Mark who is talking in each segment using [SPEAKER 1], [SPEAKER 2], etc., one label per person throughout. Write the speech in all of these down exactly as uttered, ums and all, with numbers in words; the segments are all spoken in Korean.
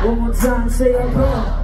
[SPEAKER 1] One more time, say iKON.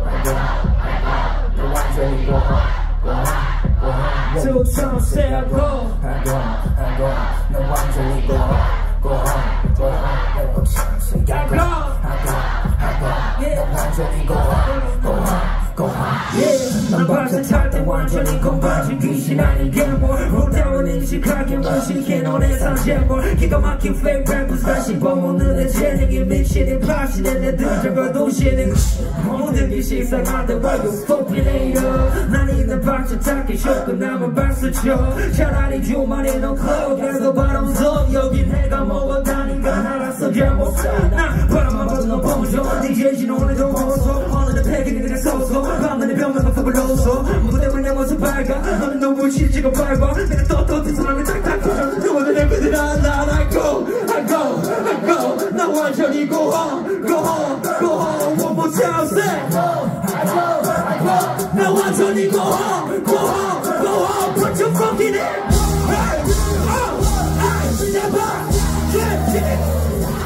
[SPEAKER 1] 너 완전히 go home, go home, go home. Two times, say iKON. iKON, 너 완전히 go home, go home, go home. One more time, say iKON. iKON, 너 완전히 go home, go home. 난 버스 탈때 완전히 건바지 귀신 아니게 뭘 못하면 인식하게 무식해 너네 상제뭘 기가 막힌 fake rappers 다시 버먹는 내 재능이 미치는 파시는 애들 저거 도시는 모든 게 식상한데 why you fucking hater 난 있는 박자 닦기 쇼크 남은 박수 쳐 차라리 주말에 너 클럽에서 바람 써 여긴 내가 먹었다니까 알았어 잘못사 나 바람만 봐도 너 뻥져 디제이진 오늘도 먹었어 오늘은 패기는 그냥 서서 밤낮에 병만 불러서 무대 때문에 내 모습 밝아 너는 너무 지지가 밟아 내가 떳떳해서 나는 딱딱 커져 누구든 내비들 난 iKON iKON iKON 나 완전히 go home go home go home one more time say iKON iKON 나 완전히 go home go home go home put your fucking hands hey oh hey step up yeah yeah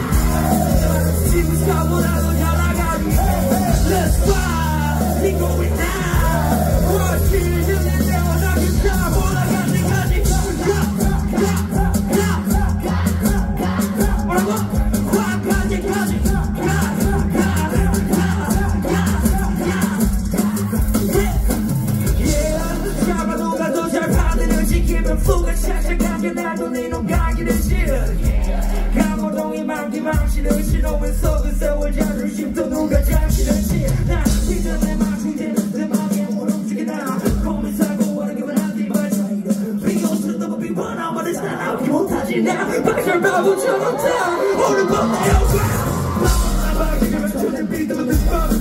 [SPEAKER 1] 지금 사고라도 날아가기 let's fly we going now fuga 착착하게 나도 네 눈 가기는 싫어 감호동이 많기 많지는 싫어 왜 속은 세월 자존심도 누가 잠시는지 나 믿어 내 맞춤된 내 맘에 못 움직이나 고민 사고 원하기만 하지 말자 비웃으로 너무 비워나 말을 사나우기 못하지 나 박살 바보처럼 다 오늘 밤 내어가 밤 나가기만 초대 비도 못 듣고